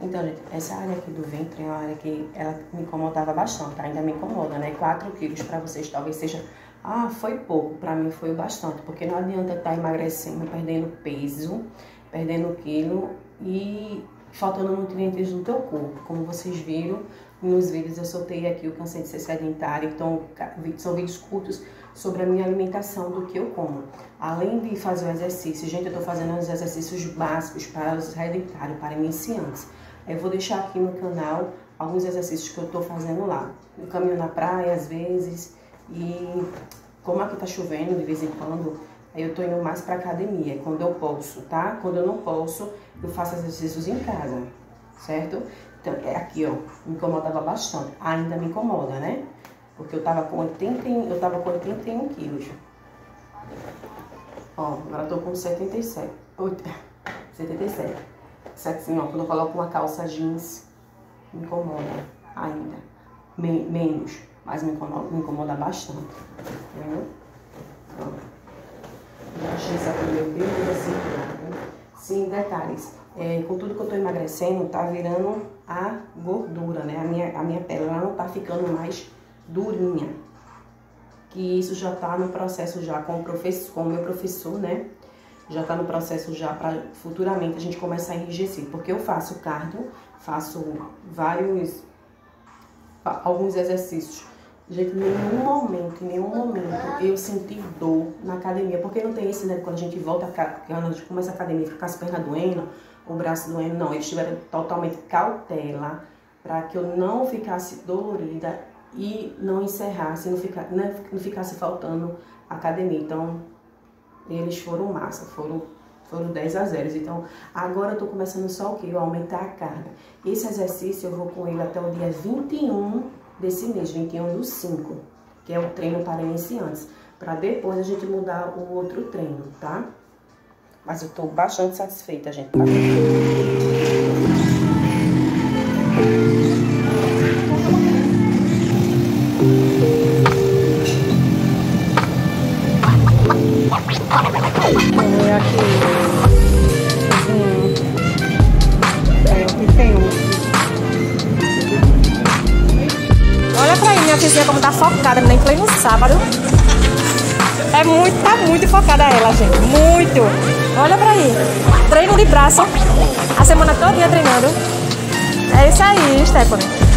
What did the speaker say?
Então, gente, essa área aqui do ventre é uma área que ela me incomodava bastante, ainda me incomoda, né? 4 quilos para vocês talvez seja, foi pouco, para mim foi bastante, porque não adianta estar emagrecendo, perdendo peso, perdendo quilo e faltando nutrientes no teu corpo. Como vocês viram nos vídeos, eu soltei aqui o Cansei de Ser Sedentário, então são vídeos curtos sobre a minha alimentação, do que eu como. Além de fazer o exercício, gente, eu tô fazendo os exercícios básicos para os sedentários, para iniciantes. Eu vou deixar aqui no canal alguns exercícios que eu tô fazendo lá. Eu caminho na praia às vezes e como aqui tá chovendo de vez em quando, aí eu tô indo mais pra academia, quando eu posso, tá? Quando eu não posso, eu faço exercícios em casa, certo? Então, aqui, ó, me incomodava bastante. Ainda me incomoda, né? Porque eu tava com 81 quilos. Ó, agora eu tô com 77. 77. Assim, ó, quando eu coloco uma calça jeans, me incomoda ainda. Menos, mas me incomoda bastante. Entendeu? Ó. Eu achei essa pneu bem assim. Sim, detalhes. Com tudo que eu tô emagrecendo, tá virando a gordura, né? A minha pele, ela não tá ficando mais durinha. Que isso já tá no processo já com o meu professor, né? Já tá no processo já para futuramente a gente começar a enrijecer. Porque eu faço cardio, faço alguns exercícios. Gente, em nenhum momento eu senti dor na academia. Porque não tem esse, né? Quando a gente volta, quando a gente começa a academia, fica com as pernas doendo, o braço doendo. Não, eles tiveram totalmente cautela para que eu não ficasse dolorida e não encerrasse, não ficasse faltando academia. Então, eles foram massa, foram 10-0. Então, agora eu tô começando só o quê? Eu aumentar a carga. Esse exercício eu vou com ele até o dia 21 desse mês, 21/5, que é o treino para iniciantes. Para depois a gente mudar o outro treino, tá? Mas eu tô bastante satisfeita, gente. Tá? Olha pra aí, minha vizinha como tá focada, nem play no sábado. Tá muito focada ela, gente. Muito. Olha pra aí. Treino de braço. A semana toda treinando. É isso aí, Stephanie.